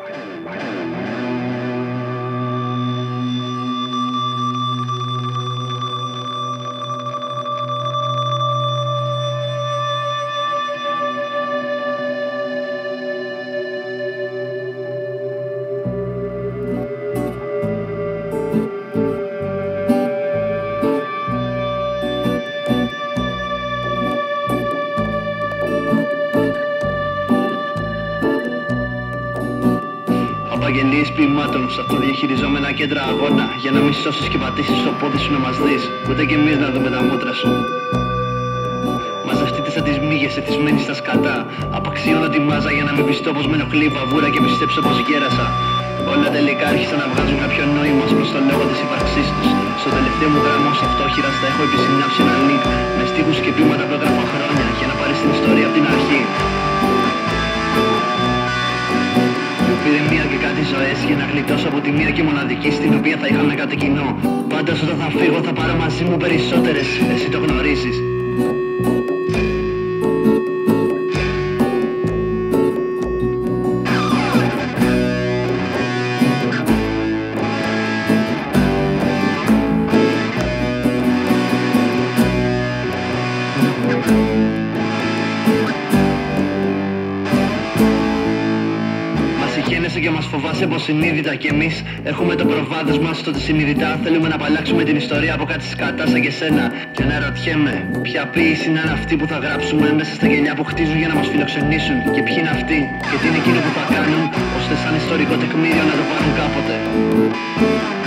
Απαγγελίες ποιημάτων σε αυτοδιαχειριζόμενα κέντρα αγώνα, για να μην σώσεις και πατήσεις το πόδι σου να μας δεις, ούτε κι εμείς να δούμε τα μούτρα σου. Μαζευτείτε σαν τις μύγες εθισμένοι στα σκατά. Απαξιώνω τη μάζα για να μην πιστώ πως με ενοχλεί η βαβούρα και πιστέψω πως γέρασα. Όλα τελικά άρχισαν να βγάζουν κάποιο νόημα προς το λόγο της ύπαρξής τους. Στο τελευταίο μου γράμμα ως αυτόχειρας θα έχω επισυνάψει ένα link με στίχους και ποίηματα που έγραφα χρόνια για να πάρεις την ιστορία από την αρχή. Πήρε μία και κάτι ζωές για να γλιτώσω από τη μία και μοναδική στην οποία θα είχαμε κάτι κοινό. Πάντως όταν θα φύγω θα πάρω μαζί μου περισσότερες, εσύ το γνωρίζεις. Και μας φοβάσαι υποσυνείδητα κι εμείς έχουμε το προβάδισμα στο ότι συνειδητά θέλουμε να απαλλάξουμε την ιστορία από κάτι σκατά σαν και σένα. Και να ρωτιέμαι, ποια ποίηση να είναι αυτή που θα γράψουμε μέσα στα γελιά που χτίζουν για να μας φιλοξενήσουν, και ποιοι είναι αυτοί και τι είναι εκείνο που θα κάνουν ώστε σαν ιστορικό τεκμήριο να το πάρουν κάποτε.